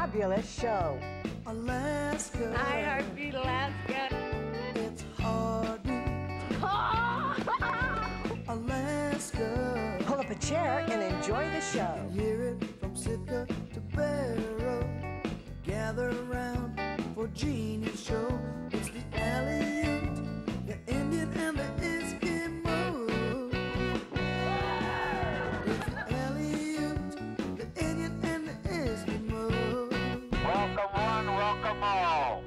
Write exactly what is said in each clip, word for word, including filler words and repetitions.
fabulous show. Alaska. Hi, Heartbeat Alaska. It's heartbeat. Alaska. Pull up a chair and enjoy the show. Hear it from Sitka to Barrow. Gather around for Jeannie's show. It's the Aleut, the Indian, and the Eskimo. It's the Aleut, the Indian, and the Eskimo. Welcome one, welcome all.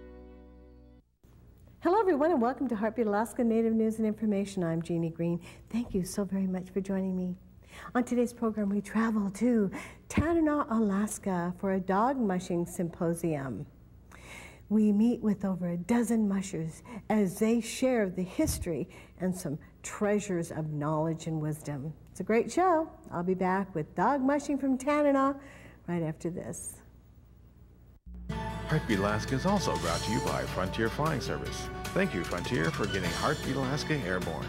Hello everyone and welcome to Heartbeat Alaska Native News and Information. I'm Jeannie Green. Thank you so very much for joining me. On today's program we travel to Tanana, Alaska for a dog mushing symposium. We meet with over a dozen mushers as they share the history and some treasures of knowledge and wisdom. It's a great show. I'll be back with Dog Mushing from Tanana right after this. Heartbeat Alaska is also brought to you by Frontier Flying Service. Thank you, Frontier, for getting Heartbeat Alaska airborne.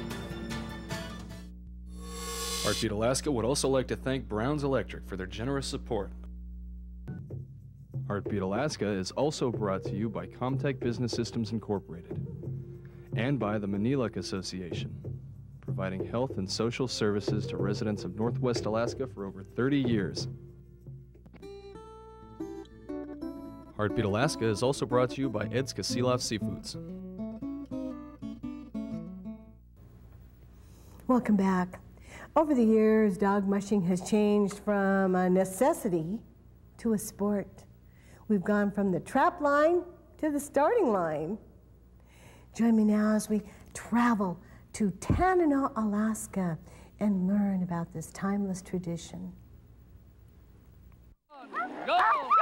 Heartbeat Alaska would also like to thank Brown's Electric for their generous support. Heartbeat Alaska is also brought to you by Comtech Business Systems Incorporated and by the Maniluk Association, providing health and social services to residents of Northwest Alaska for over thirty years. Heartbeat Alaska is also brought to you by Ed's Kasilov Seafoods. Welcome back. Over the years, dog mushing has changed from a necessity to a sport. We've gone from the trap line to the starting line. Join me now as we travel to Tanana, Alaska, and learn about this timeless tradition. Go!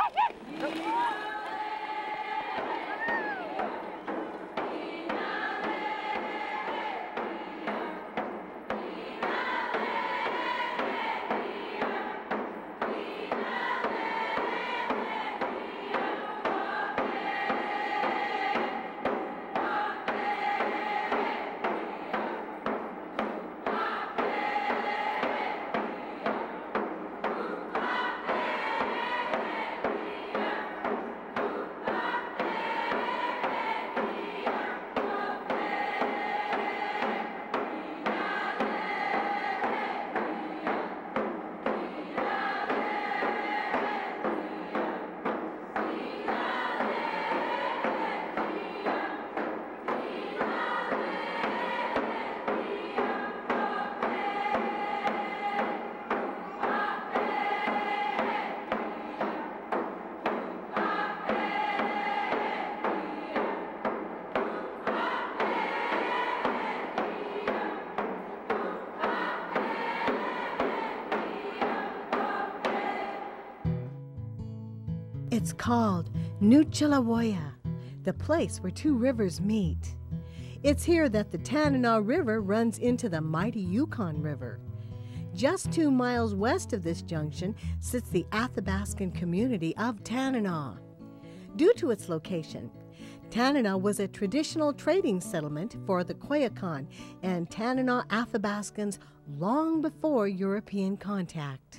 It's called Nuchelawoya, the place where two rivers meet. It's here that the Tanana River runs into the mighty Yukon River. Just two miles west of this junction sits the Athabascan community of Tanana. Due to its location, Tanana was a traditional trading settlement for the Koyukon and Tanana Athabascans long before European contact.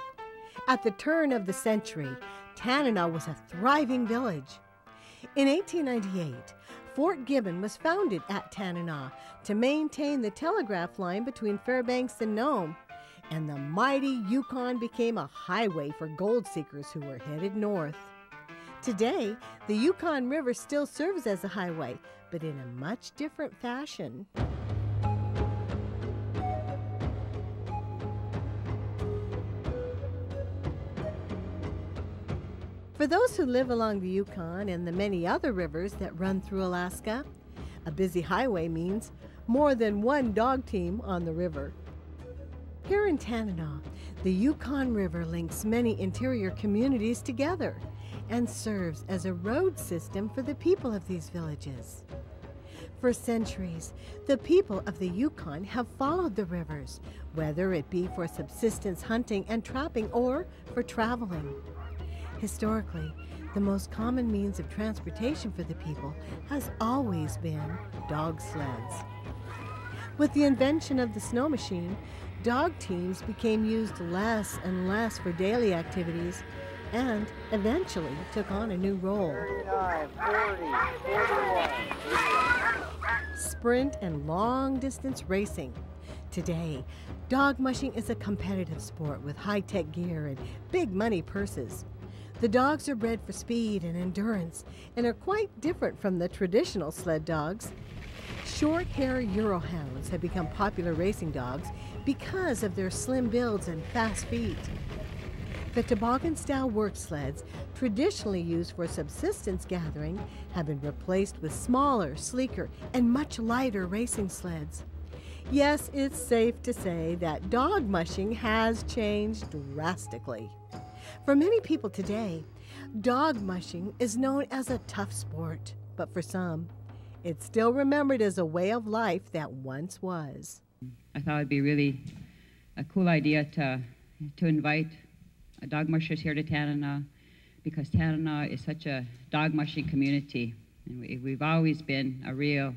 At the turn of the century, Tanana was a thriving village. In eighteen ninety-eight, Fort Gibbon was founded at Tanana to maintain the telegraph line between Fairbanks and Nome, and the mighty Yukon became a highway for gold seekers who were headed north. Today, the Yukon River still serves as a highway, but in a much different fashion. For those who live along the Yukon and the many other rivers that run through Alaska, a busy highway means more than one dog team on the river. Here in Tanana, the Yukon River links many interior communities together and serves as a road system for the people of these villages. For centuries, the people of the Yukon have followed the rivers, whether it be for subsistence hunting and trapping or for traveling. Historically, the most common means of transportation for the people has always been dog sleds. With the invention of the snow machine, dog teams became used less and less for daily activities and eventually took on a new role. Sprint and long-distance racing. Today, dog mushing is a competitive sport with high-tech gear and big money purses. The dogs are bred for speed and endurance and are quite different from the traditional sled dogs. Short-hair Eurohounds have become popular racing dogs because of their slim builds and fast feet. The toboggan-style work sleds, traditionally used for subsistence gathering, have been replaced with smaller, sleeker, and much lighter racing sleds. Yes, it's safe to say that dog mushing has changed drastically. For many people today, dog mushing is known as a tough sport, but for some, it's still remembered as a way of life that once was. I thought it'd be really a cool idea to to invite dog mushers here to Tanana, because Tanana is such a dog mushing community, and we, we've always been a real,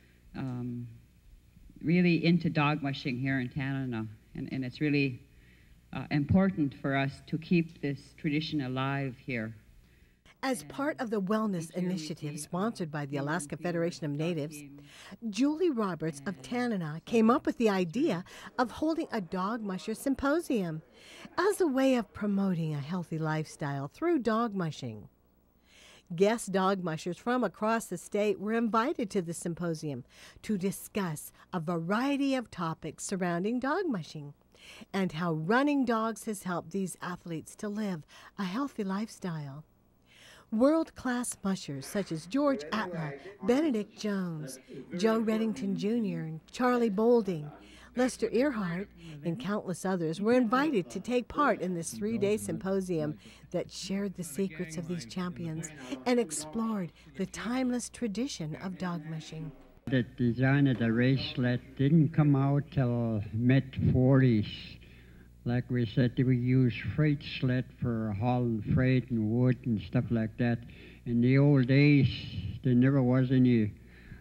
um, really into dog mushing here in Tanana, and, and it's really uh, important for us to keep this tradition alive here. As part of the wellness initiative sponsored by the Alaska Federation of Natives, Julie Roberts of Tanana came up with the idea of holding a Dog Mushers Symposium as a way of promoting a healthy lifestyle through dog mushing. Guest dog mushers from across the state were invited to the symposium to discuss a variety of topics surrounding dog mushing and how running dogs has helped these athletes to live a healthy lifestyle. World-class mushers such as George Attla, Benedict Jones, Joe Reddington Junior, and Charlie Boulding, Lester Erhart, and countless others were invited to take part in this three-day symposium that shared the secrets of these champions and explored the timeless tradition of dog mushing. The design of the race sled didn't come out till mid forties. Like we said, we use freight sled for hauling freight and wood and stuff like that. In the old days, there never was any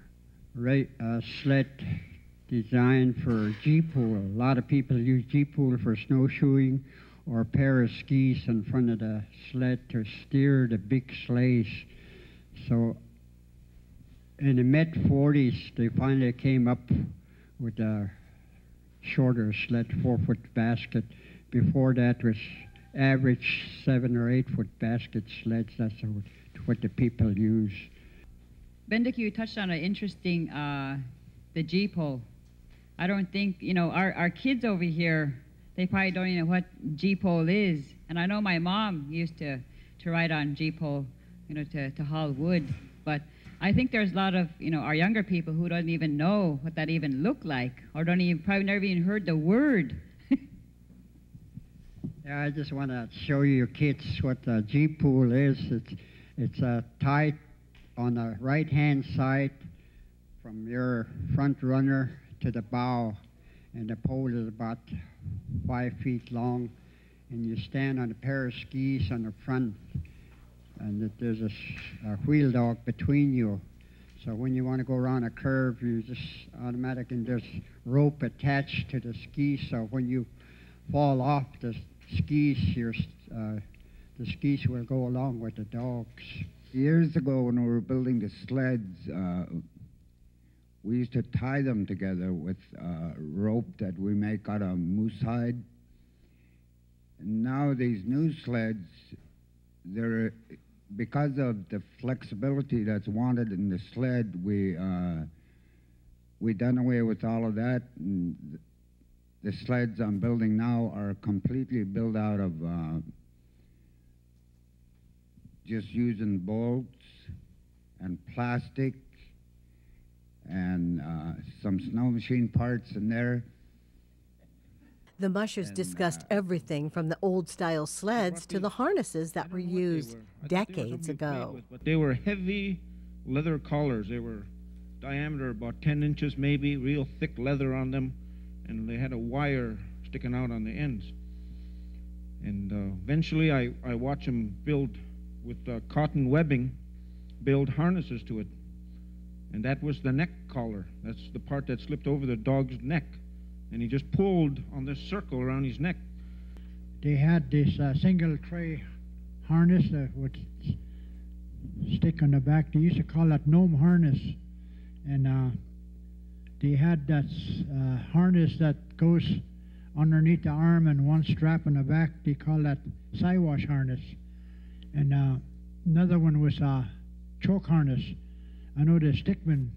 uh, sled designed for G-pool. A lot of people use G-pool for snowshoeing or a pair of skis in front of the sled to steer the big sleighs. So in the mid forties, they finally came up with a shorter sled, four-foot basket. Before that was average seven or eight-foot basket sleds. That's what the people use. Benedict, you touched on an interesting, uh, the G-pole. I don't think, you know, our, our kids over here, they probably don't even know what G-pole is. And I know my mom used to, to ride on G-pole, you know, to, to haul wood. But I think there's a lot of, you know, our younger people who don't even know what that even looked like, or don't even, probably never even heard the word. Yeah, I just want to show you kids what the G-pole is. It's, it's uh, tied on the right-hand side from your front runner to the bow, and the pole is about five feet long, and you stand on a pair of skis on the front, and there's a, a wheel dog between you. So when you want to go around a curve, you just automatically, and there's rope attached to the skis, so when you fall off the skis, your, uh, the skis will go along with the dogs. Years ago when we were building the sleds, uh, we used to tie them together with uh, rope that we make out of moose hide. And now these new sleds, they're, because of the flexibility that's wanted in the sled, we uh, we done away with all of that. And the sleds I'm building now are completely built out of uh, just using bolts and plastic and uh, some snow machine parts in there. The mushers And, discussed uh, everything from the old-style sleds to the harnesses that were used decades ago. But they were heavy leather collars. They were diameter about ten inches maybe, real thick leather on them, and they had a wire sticking out on the ends. And uh, eventually I, I watched them build with uh, cotton webbing, build harnesses to it. And that was the neck collar. That's the part that slipped over the dog's neck. And he just pulled on this circle around his neck. They had this uh, single tray harness that would stick on the back. They used to call that gnome harness. And uh, they had that uh, harness that goes underneath the arm and one strap on the back. They call that Siwash harness. And uh, another one was a uh, choke harness. I know the stickmen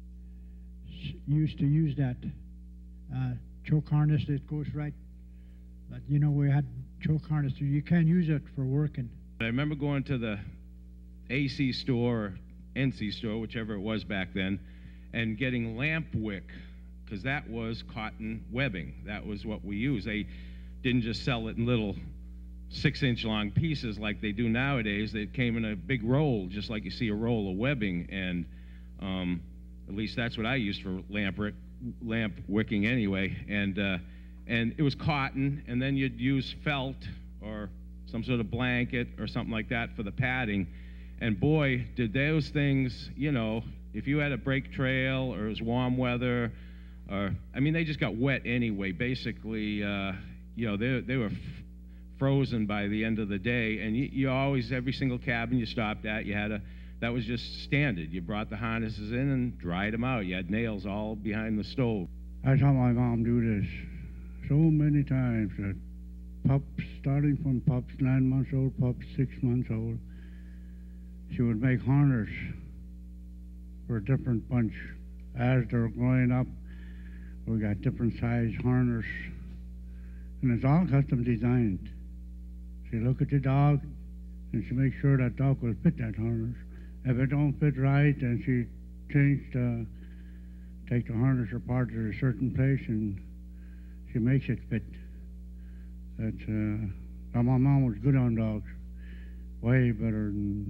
used to use that uh, choke harness that goes right. But you know, we had choke harness. You can't use it for working. I remember going to the A C store or N C store, whichever it was back then, and getting lamp wick, because that was cotton webbing. That was what we used. They didn't just sell it in little six-inch long pieces like they do nowadays. It came in a big roll, just like you see a roll of webbing, and um, at least that's what I used for lamp, wick, lamp wicking anyway. And uh, and it was cotton, and then you'd use felt or some sort of blanket or something like that for the padding. And boy, did those things, you know, if you had a break trail or it was warm weather, or, I mean, they just got wet anyway. Basically, uh, you know, they, they were f frozen by the end of the day. And you, you always, every single cabin you stopped at, you had a, that was just standard. You brought the harnesses in and dried them out. You had nails all behind the stove. I saw my mom do this so many times, that pups, starting from pups, nine months old, pups, six months old, she would make harness for a different bunch. As they're growing up, we got different size harness, and it's all custom designed. She look at the dog, and she makes sure that dog will fit that harness. If it don't fit right, then she change the, take the harness apart to a certain place, and she makes it fit. That's, uh, my mom was good on dogs, way better than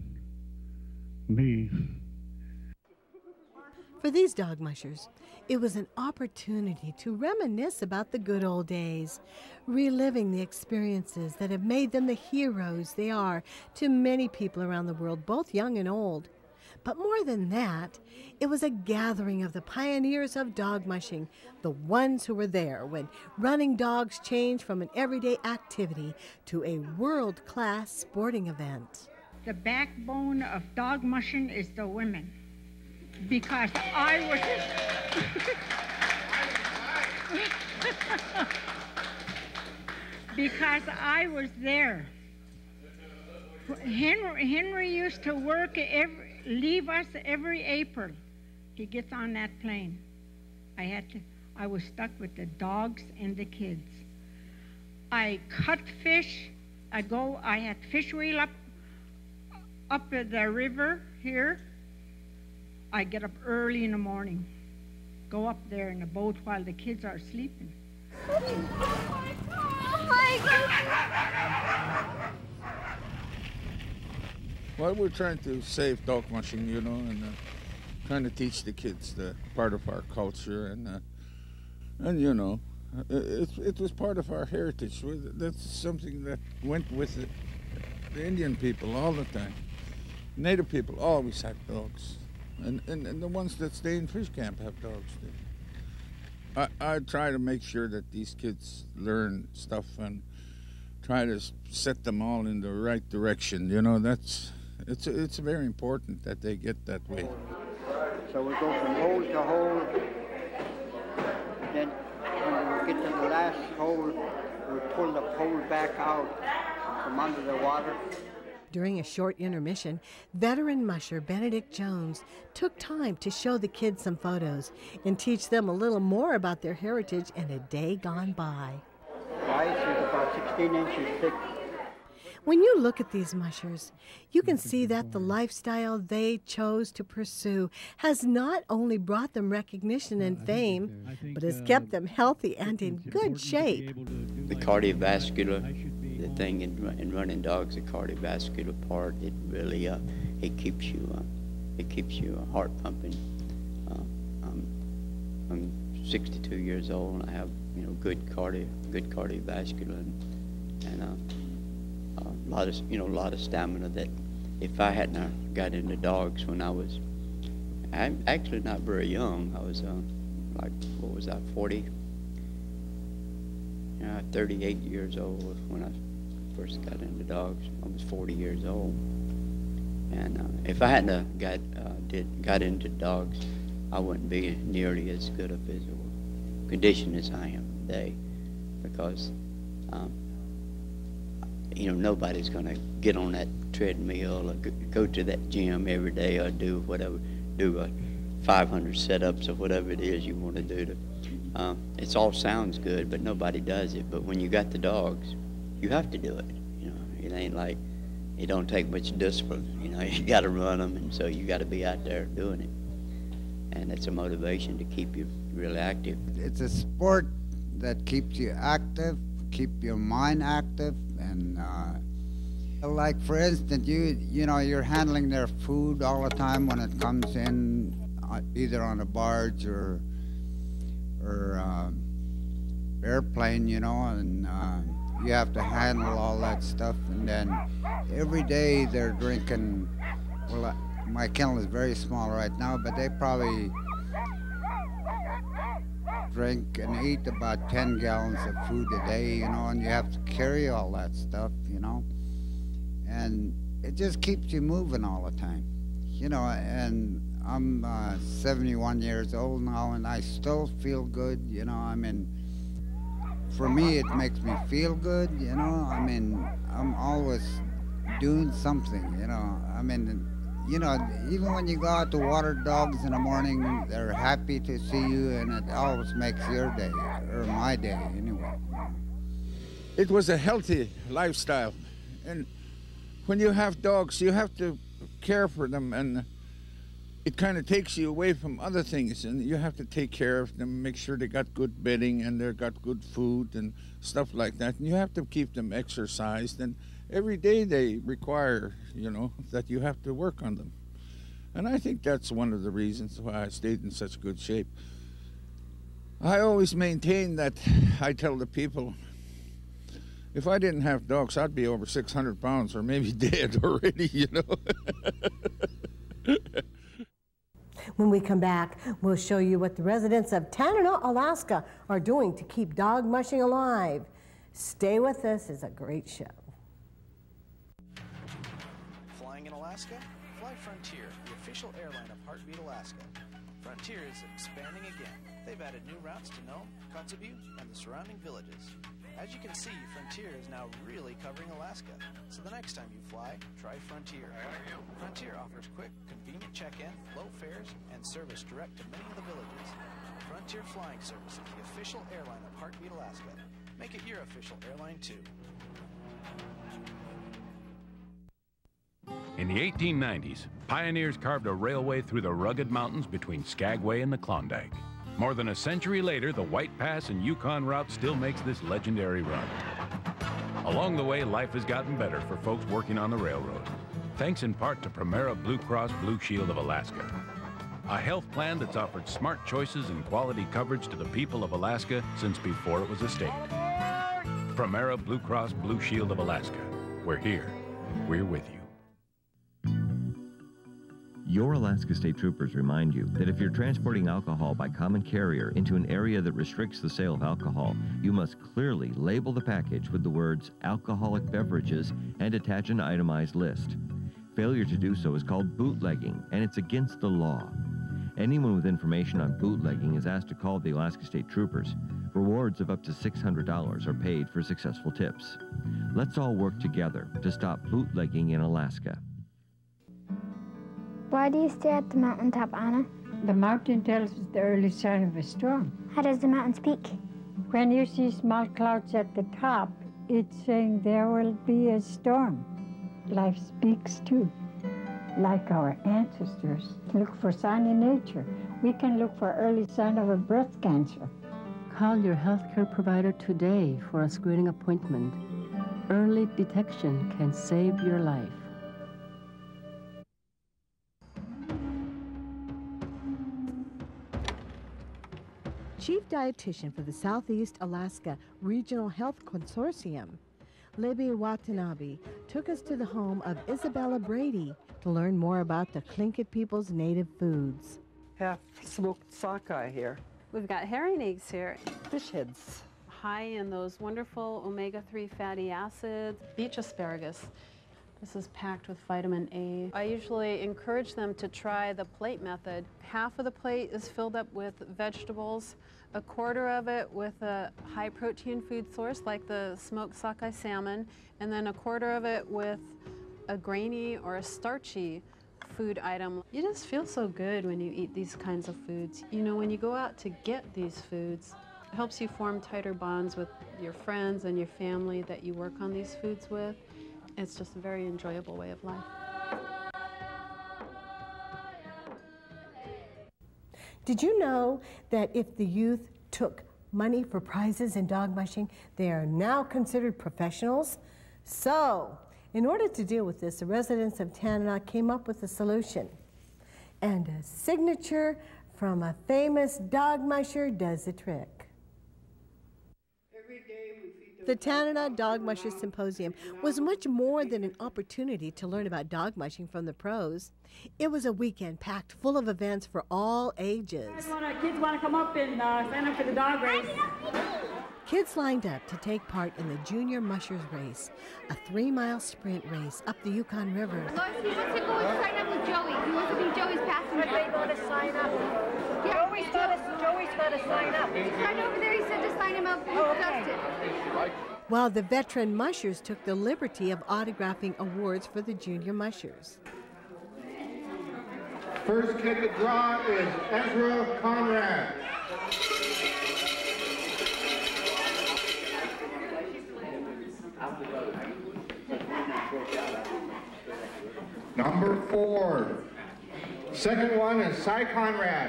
me. For these dog mushers, it was an opportunity to reminisce about the good old days, reliving the experiences that have made them the heroes they are to many people around the world, both young and old. But more than that, it was a gathering of the pioneers of dog mushing, the ones who were there when running dogs changed from an everyday activity to a world-class sporting event. The backbone of dog mushing is the women. Because I was because I was there. Henry, Henry used to work every, leave us every April. He gets on that plane. I had to. I was stuck with the dogs and the kids. I cut fish. I go. I had fish wheel up up at the river here. I get up early in the morning, go up there in the boat while the kids are sleeping. Oh my God! Well, we're trying to save dog mushing, you know, and uh, trying to teach the kids the part of our culture, and uh, and you know, it it was part of our heritage. That's something that went with the, the Indian people all the time. Native people always had dogs. And, and, and the ones that stay in fish camp have dogs too. I, I try to make sure that these kids learn stuff and try to set them all in the right direction. You know, that's, it's, it's very important that they get that way. So we go from hole to hole. Then when we get to the last hole, we pull the pole back out from under the water. During a short intermission, veteran musher Benedict Jones took time to show the kids some photos and teach them a little more about their heritage in a day gone by. The ice is about sixteen inches thick. When you look at these mushers, you can see that the lifestyle they chose to pursue has not only brought them recognition and fame, but has kept them healthy and in good shape. The cardiovascular the thing in, in running dogs, the cardiovascular part, it really uh, it keeps you uh, it keeps you uh, heart pumping. Uh, I'm, I'm sixty-two years old, and I have you know good cardio, good cardiovascular, and, and uh, a lot of you know a lot of stamina. That if I hadn't uh, got into dogs when I was, I'm actually not very young. I was uh, like what was I, forty? Uh, thirty-eight years old when I first got into dogs. I was forty years old. And uh, if I hadn't uh, got, uh, did, got into dogs, I wouldn't be nearly as good a physical condition as I am today. Because, um, you know, nobody's going to get on that treadmill or go to that gym every day or do whatever, do a five hundred sit-ups or whatever it is you want to do. To, um, it all sounds good, but nobody does it. But when you got the dogs, you have to do it. You know, it ain't like it don't take much discipline. You know, you got to run them, and so you got to be out there doing it. And it's a motivation to keep you really active. It's a sport that keeps you active, keep your mind active, and uh, like for instance, you you know you're handling their food all the time when it comes in, uh, either on a barge or or uh, airplane, you know, and uh, you have to handle all that stuff. And then every day they're drinking. Well, uh, my kennel is very small right now, but they probably drink and eat about ten gallons of food a day, you know, and you have to carry all that stuff, you know, and it just keeps you moving all the time, you know. And I'm uh, seventy-one years old now, and I still feel good, you know. I mean, for me, it makes me feel good, you know. I mean, I'm always doing something, you know. I mean, you know, even when you go out to water dogs in the morning, they're happy to see you, and it always makes your day, or my day anyway. It was a healthy lifestyle, and when you have dogs, you have to care for them, and it kind of takes you away from other things, and you have to take care of them, make sure they got good bedding and they got good food and stuff like that, and you have to keep them exercised, and every day they require, you know, that you have to work on them. And I think that's one of the reasons why I stayed in such good shape. I always maintain that I tell the people, if I didn't have dogs, I'd be over six hundred pounds or maybe dead already, you know. When we come back, we'll show you what the residents of Tanana, Alaska are doing to keep dog mushing alive. Stay with us, it's a great show. Flying in Alaska? Fly Frontier, the official airline of Heartbeat, Alaska. Frontier is expanding again. They've added new routes to Nome, Kotzebue, and the surrounding villages. As you can see, Frontier is now really covering Alaska. So the next time you fly, try Frontier. Frontier offers quick, convenient check-in, low fares, and service direct to many of the villages. Frontier Flying Service is the official airline of Heartbeat, Alaska. Make it your official airline, too. In the eighteen nineties, pioneers carved a railway through the rugged mountains between Skagway and the Klondike. More than a century later, the White Pass and Yukon route still makes this legendary run. Along the way, life has gotten better for folks working on the railroad, thanks in part to Primera Blue Cross Blue Shield of Alaska, a health plan that's offered smart choices and quality coverage to the people of Alaska since before it was a state. Primera Blue Cross Blue Shield of Alaska. We're here. We're with you. Your Alaska State Troopers remind you that if you're transporting alcohol by common carrier into an area that restricts the sale of alcohol, you must clearly label the package with the words alcoholic beverages and attach an itemized list. Failure to do so is called bootlegging, and it's against the law. Anyone with information on bootlegging is asked to call the Alaska State Troopers. Rewards of up to six hundred dollars are paid for successful tips. Let's all work together to stop bootlegging in Alaska. Why do you stare at the mountaintop, Anna? The mountain tells us the early sign of a storm. How does the mountain speak? When you see small clouds at the top, it's saying there will be a storm. Life speaks too. Like our ancestors, look for sign in nature. We can look for early sign of a breast cancer. Call your healthcare provider today for a screening appointment. Early detection can save your life. Chief Dietitian for the Southeast Alaska Regional Health Consortium, Libby Watanabe, took us to the home of Isabella Brady to learn more about the Tlingit people's native foods. Half smoked sockeye here. We've got herring eggs here. Fish heads, high in those wonderful omega three fatty acids. Beach asparagus. This is packed with vitamin A. I usually encourage them to try the plate method. Half of the plate is filled up with vegetables, a quarter of it with a high protein food source like the smoked sockeye salmon, and then a quarter of it with a grainy or a starchy food item. You just feel so good when you eat these kinds of foods. You know, when you go out to get these foods, it helps you form tighter bonds with your friends and your family that you work on these foods with. It's just a very enjoyable way of life. Did you know that if the youth took money for prizes in dog mushing, they are now considered professionals? So, in order to deal with this, the residents of Tanana came up with a solution. And a signature from a famous dog musher does the trick. The Tanana Dog Mushers Symposium was much more than an opportunity to learn about dog mushing from the pros. It was a weekend packed full of events for all ages. Kids want to come up and uh, sign up for the dog race. Kids lined up to take part in the Junior Mushers Race, a three-mile sprint race up the Yukon River. Lois, he wants to go and sign up with Joey. He wants to be Joey's passenger. They want to sign up. Yeah, Joey's got to, Joey's got to sign up. He's right over there. He said to sign him up. Oh, okay. While the veteran mushers took the liberty of autographing awards for the Junior Mushers. First kid to draw is Ezra Conrad. Number four. Second one is Cy Conrad.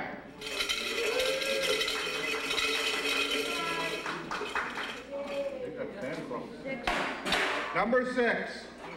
Number six.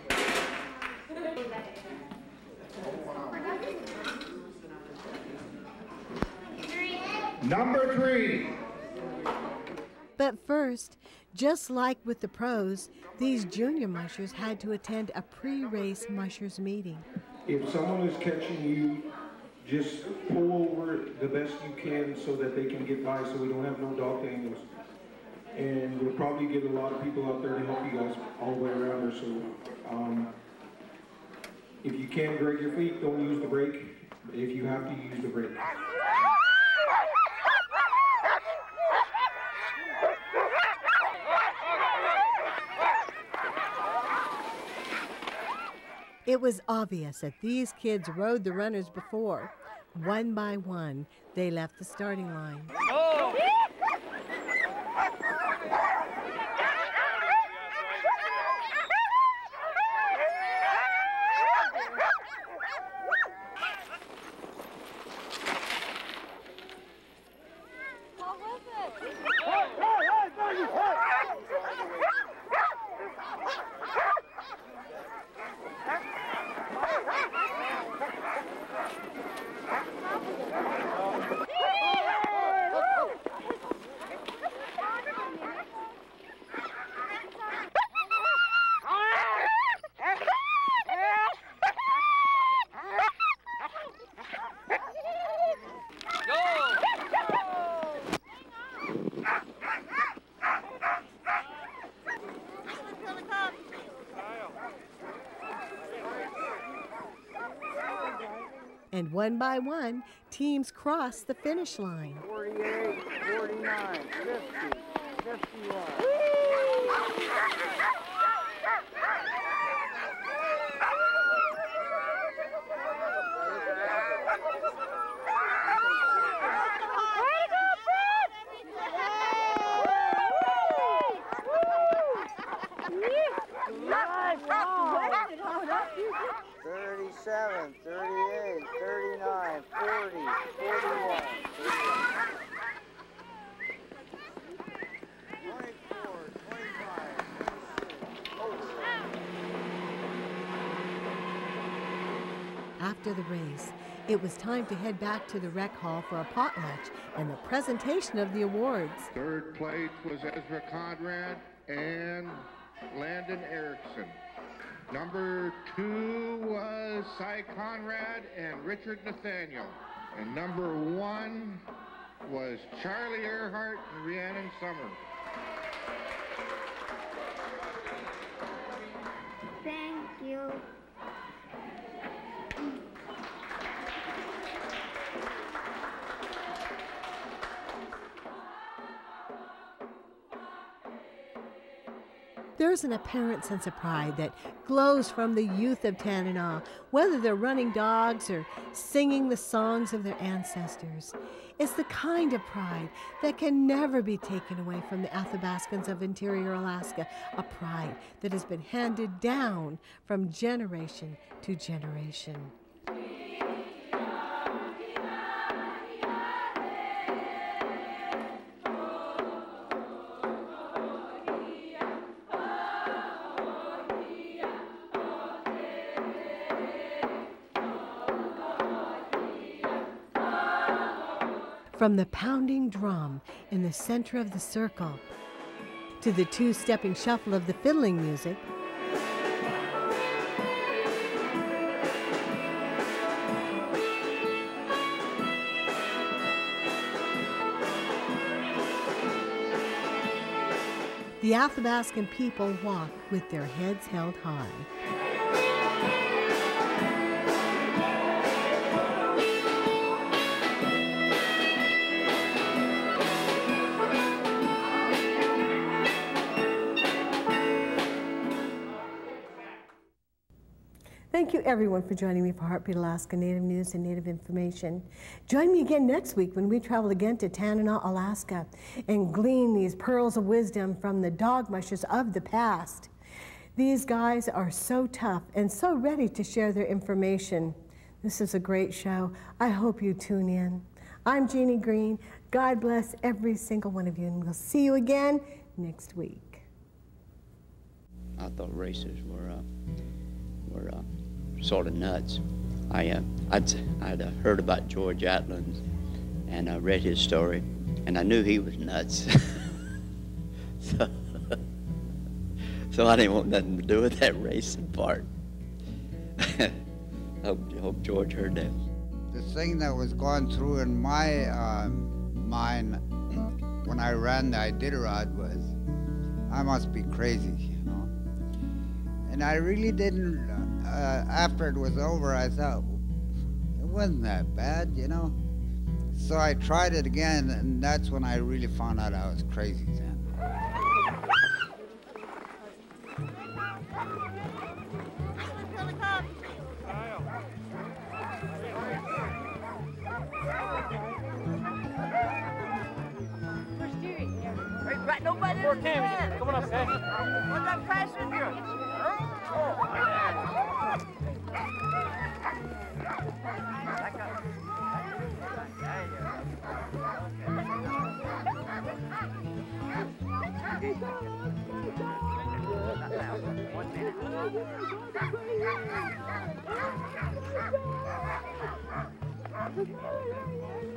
Number three. But first, just like with the pros, these junior mushers had to attend a pre-race mushers meeting. If someone is catching you, just pull over the best you can so that they can get by so we don't have no dog tangles. And we'll probably get a lot of people out there to help you guys all the way around there. So um, if you can brake your feet, don't use the brake. If you have to, use the brake. It was obvious that these kids rode the runners before. One by one, they left the starting line. Oh. And one by one, teams crossed the finish line. forty-eight, forty-nine, fifty, fifty-one. thirty-seven, thirty-eight, thirty-nine, forty, forty-one. twenty-four, twenty-five, After the race, it was time to head back to the rec hall for a potlatch and the presentation of the awards. Third place was Ezra Conrad and Landon Erickson. Number two was Cy Conrad and Richard Nathaniel. And number one was Charlie Erhart and Rhiannon Summer. There's an apparent sense of pride that glows from the youth of Tanana, whether they're running dogs or singing the songs of their ancestors. It's the kind of pride that can never be taken away from the Athabascans of interior Alaska, a pride that has been handed down from generation to generation. From the pounding drum in the center of the circle to the two-stepping shuffle of the fiddling music, the Athabascan people walk with their heads held high. Thank you, everyone, for joining me for Heartbeat Alaska Native News and Native Information. Join me again next week when we travel again to Tanana, Alaska, and glean these pearls of wisdom from the dog mushers of the past. These guys are so tough and so ready to share their information. This is a great show. I hope you tune in. I'm Jeannie Green. God bless every single one of you, and we'll see you again next week. I thought racers were, uh, were uh, sort of nuts. I, uh, I'd, I'd uh, heard about George Attla and I read his story, and I knew he was nuts. so, so I didn't want nothing to do with that racing part. I hope, hope George heard that. The thing that was going through in my uh, mind when I ran the Iditarod was, I must be crazy, you know. And I really didn't, uh, after it was over, I thought, it wasn't that bad, you know. So I tried it again, and that's when I really found out I was crazy then. Right, nobody in the van. Come on up, man. What's that passenger? One minute.